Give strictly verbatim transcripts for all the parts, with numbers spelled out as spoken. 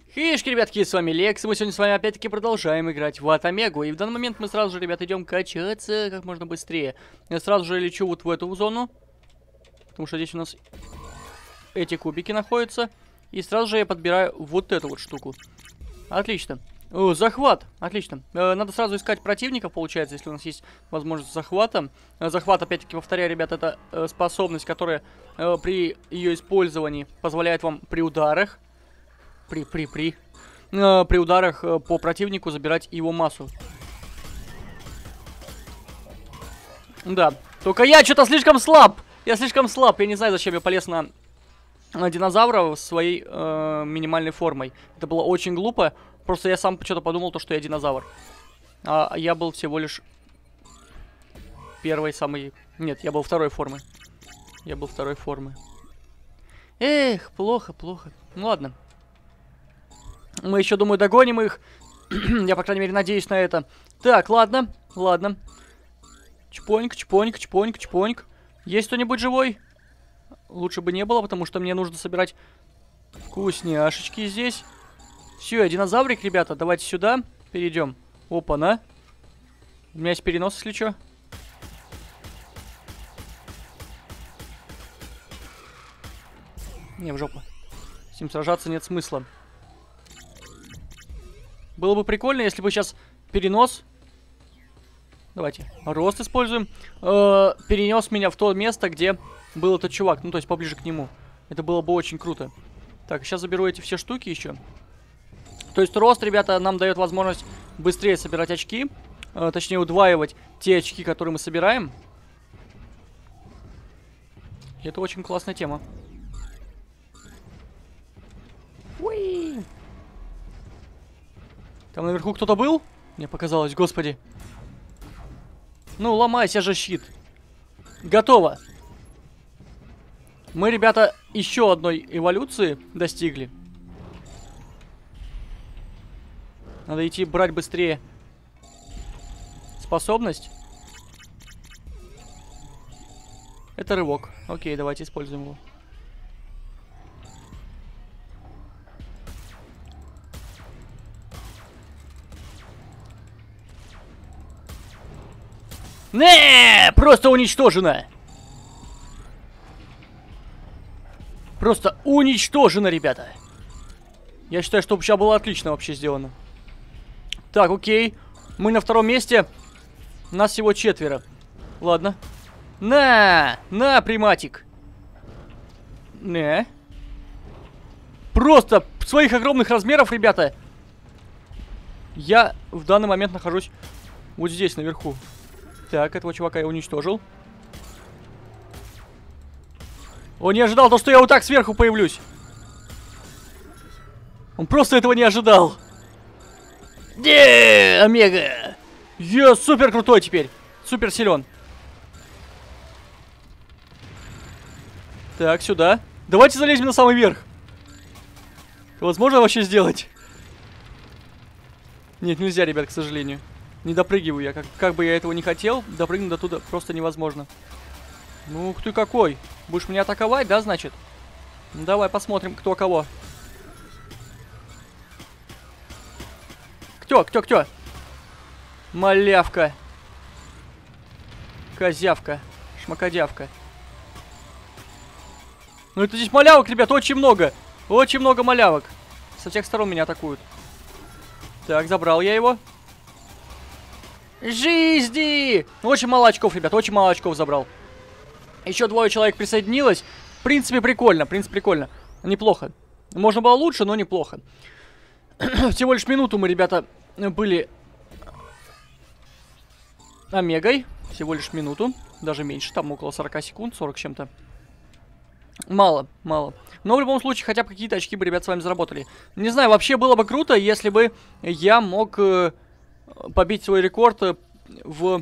Хишки, ребятки, с вами Лекс, и мы сегодня с вами опять-таки продолжаем играть в Атомегу. И в данный момент мы сразу же, ребят, идем качаться как можно быстрее. Я сразу же лечу вот в эту зону, потому что здесь у нас эти кубики находятся. И сразу же я подбираю вот эту вот штуку. Отлично. О, захват, отлично. Э, надо сразу искать противников, получается, если у нас есть возможность захвата. Э, захват, опять-таки, повторяю, ребят, это э, способность, которая э, при ее использовании позволяет вам при ударах При, при, при. Э, при ударах э, по противнику забирать его массу. Да. Только я что-то слишком слаб. Я слишком слаб. Я не знаю, зачем я полез на, на динозавра своей э, минимальной формой. Это было очень глупо. Просто я сам что-то подумал, то, что я динозавр. А я был всего лишь первой самой... Нет, я был второй формы. Я был второй формы. Эх, плохо, плохо. Ну ладно. Мы еще, думаю, догоним их. Я, по крайней мере, надеюсь на это. Так, ладно, ладно. Чпоньк, чпоньк, чпоньк, чпоньк. Есть кто-нибудь живой? Лучше бы не было, потому что мне нужно собирать вкусняшечки здесь. Все, я динозаврик, ребята. Давайте сюда перейдем. Опа-на. У меня есть перенос, если что. Не, в жопу. С ним сражаться нет смысла. Было бы прикольно, если бы сейчас перенос... Давайте, рост используем. Э-э, перенес меня в то место, где был этот чувак. Ну, то есть поближе к нему. Это было бы очень круто. Так, сейчас заберу эти все штуки еще. То есть рост, ребята, нам дает возможность быстрее собирать очки. Э, точнее, удваивать те очки, которые мы собираем. И это очень классная тема. Уи! Там наверху кто-то был? Мне показалось, господи. Ну, ломайся же, щит. Готово. Мы, ребята, еще одной эволюции достигли. Надо идти брать быстрее способность. Это рывок. Окей, давайте используем его. Не, просто уничтожено. Просто уничтожено, ребята. Я считаю, что сейчас было отлично вообще сделано. Так, окей. Мы на втором месте. Нас всего четверо. Ладно. На, на, приматик. Не. Просто своих огромных размеров, ребята. Я в данный момент нахожусь вот здесь, наверху. Так, этого чувака я уничтожил. Он не ожидал то, что я вот так сверху появлюсь. Он просто этого не ожидал. Де, Омега. Я супер крутой теперь. Супер силен. Так, сюда. Давайте залезем на самый верх. Возможно вообще сделать? Нет, нельзя, ребят, к сожалению. Не допрыгиваю я. Как, как бы я этого не хотел, допрыгнуть до туда просто невозможно. Ну, ух ты какой. Будешь меня атаковать, да, значит? Ну, давай посмотрим, кто кого. Кто, кто, кто? Малявка. Козявка. Шмакодявка. Ну, это здесь малявок, ребят, очень много. Очень много малявок. Со всех сторон меня атакуют. Так, забрал я его. Жизни! Очень мало очков, ребят, очень мало очков забрал. Еще двое человек присоединилось. В принципе, прикольно, в принципе, прикольно. Неплохо. Можно было лучше, но неплохо. Всего лишь минуту мы, ребята, были Омегой. Всего лишь минуту. Даже меньше, там около сорока секунд, сорок с чем-то. Мало, мало. Но в любом случае, хотя бы какие-то очки бы, ребят, с вами заработали. Не знаю, вообще было бы круто, если бы я мог... побить свой рекорд в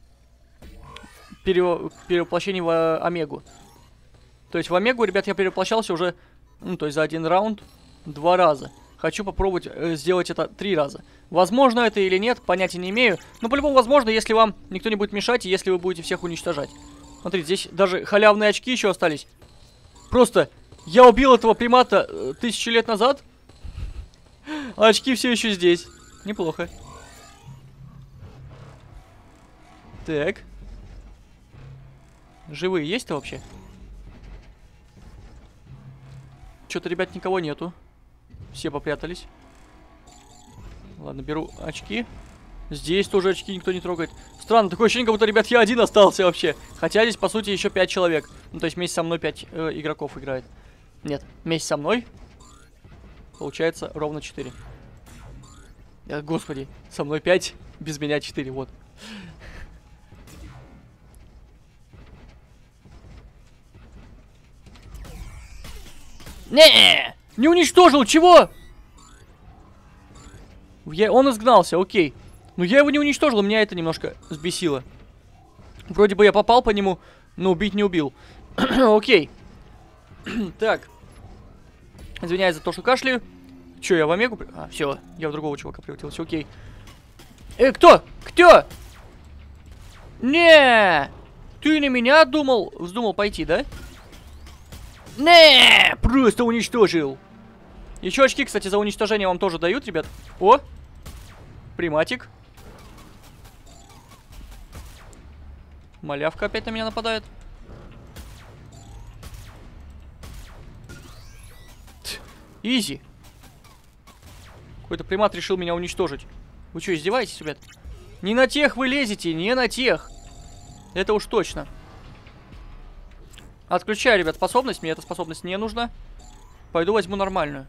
пере... перевоплощении в Омегу. То есть в Омегу, ребят, я перевоплощался уже, ну, то есть за один раунд два раза. Хочу попробовать э, сделать это три раза. Возможно это или нет, понятия не имею. Но по-любому возможно, если вам никто не будет мешать, и если вы будете всех уничтожать. Смотрите, здесь даже халявные очки еще остались. Просто я убил этого примата э, тысячи лет назад. очки все еще здесь. Неплохо. Так. Живые есть-то вообще? Что-то, ребят, никого нету. Все попрятались. Ладно, беру очки. Здесь тоже очки никто не трогает. Странно, такое ощущение, как будто, ребят, я один остался вообще. Хотя здесь, по сути, еще пять человек. Ну, то есть вместе со мной пять э, игроков играет. Нет, вместе со мной получается ровно четыре. Э, господи, со мной пять, без меня четыре, вот. Не, не уничтожил, чего? Я, он изгнался, окей. Но я его не уничтожил, меня это немножко взбесило. Вроде бы я попал по нему, но убить не убил. Окей. Так. Извиняюсь за то, что кашляю. Че, я в Омегу? А, все, я в другого чувака превратился, окей. Эй, кто? Кто? Не, ты на меня думал, вздумал пойти, да? Не, просто уничтожил. Еще очки, кстати, за уничтожение вам тоже дают, ребят. О, приматик. Малявка опять на меня нападает. Изи. Какой-то примат решил меня уничтожить. Вы что, издеваетесь, ребят? Не на тех вы лезете, не на тех. Это уж точно. Отключаю, ребят, способность. Мне эта способность не нужна. Пойду возьму нормальную.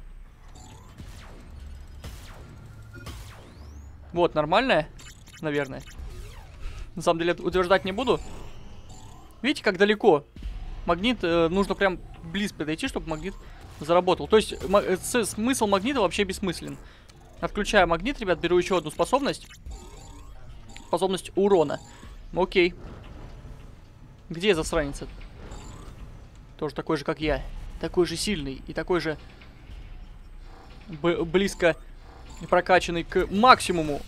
Вот, нормальная, наверное. На самом деле, утверждать не буду. Видите, как далеко? Магнит, э, нужно прям близко подойти, чтобы магнит заработал. То есть, э, смысл магнита вообще бессмыслен. Отключаю магнит, ребят, беру еще одну способность. Способность урона. Окей. Где засранец? Тоже такой же, как я. Такой же сильный и такой же близко прокачанный к максимуму.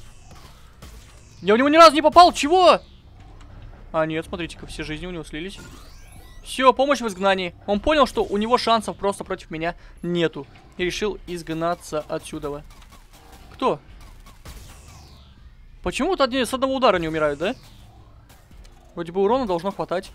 Я в него ни разу не попал, чего? А, нет, смотрите, как все жизни у него слились. Все, помощь в изгнании. Он понял, что у него шансов просто против меня нету. И решил изгнаться отсюда. Кто? Почему вот одни с одного удара не умирают, да? Вроде бы урона должно хватать.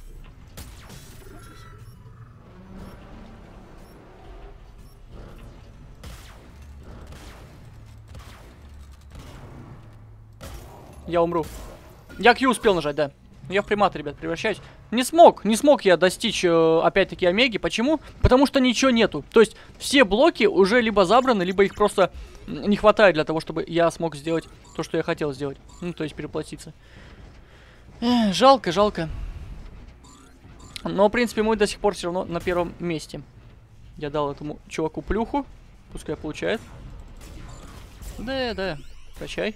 Я умру. Я Q успел нажать, да. Я в примата, ребят, превращаюсь. Не смог, не смог я достичь, э, опять-таки, омеги. Почему? Потому что ничего нету. То есть, все блоки уже либо забраны, либо их просто не хватает для того, чтобы я смог сделать то, что я хотел сделать. Ну, то есть, переплатиться. Эх, жалко, жалко. Но, в принципе, мы до сих пор все равно на первом месте. Я дал этому чуваку плюху. Пускай получает. Да, да, прощай.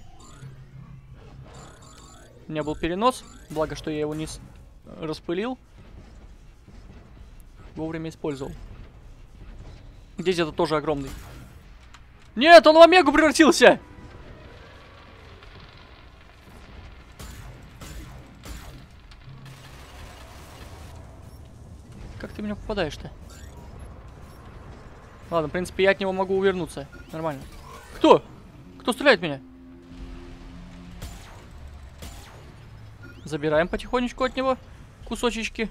У меня был перенос. Благо, что я его не распылил. Вовремя использовал. Здесь это тоже огромный. Нет, он в омегу превратился! Как ты в меня попадаешь-то? Ладно, в принципе, я от него могу увернуться. Нормально. Кто? Кто стреляет в меня? Забираем потихонечку от него кусочечки.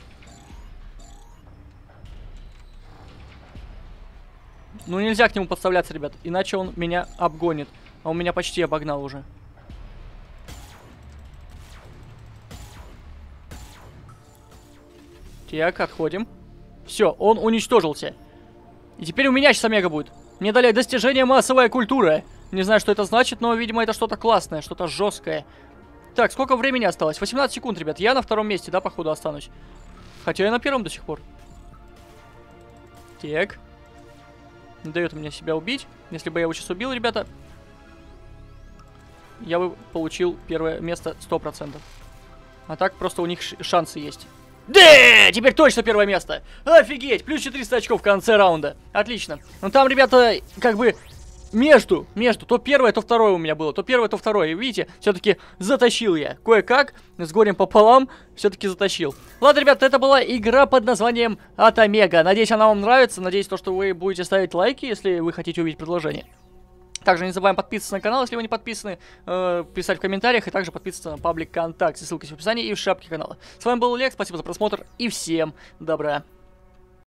Ну, нельзя к нему подставляться, ребят. Иначе он меня обгонит. А он меня почти обогнал уже. Так, отходим. Все, он уничтожился. И теперь у меня сейчас омега будет. Мне дали достижение массовая культура. Не знаю, что это значит, но, видимо, это что-то классное, что-то жесткое. Так, сколько времени осталось? восемнадцать секунд, ребят. Я на втором месте, да, походу, останусь. Хотя я на первом до сих пор. Так. Не дает мне себя убить. Если бы я его сейчас убил, ребята, я бы получил первое место сто процентов. А так просто у них шансы есть. Да, теперь точно первое место. Офигеть, плюс четыреста очков в конце раунда. Отлично. Ну там, ребята, как бы Между, между, то первое, то второе у меня было, то первое, то второе. И видите, все-таки затащил я. Кое-как, с горем пополам, все-таки затащил. Ладно, ребята, это была игра под названием От Омега. Надеюсь, она вам нравится. Надеюсь, то, что вы будете ставить лайки, если вы хотите увидеть продолжение. Также не забываем подписываться на канал, если вы не подписаны, э, писать в комментариях, и также подписываться на паблик ВКонтакте. Ссылка в описании и в шапке канала. С вами был Олег, спасибо за просмотр, и всем добра.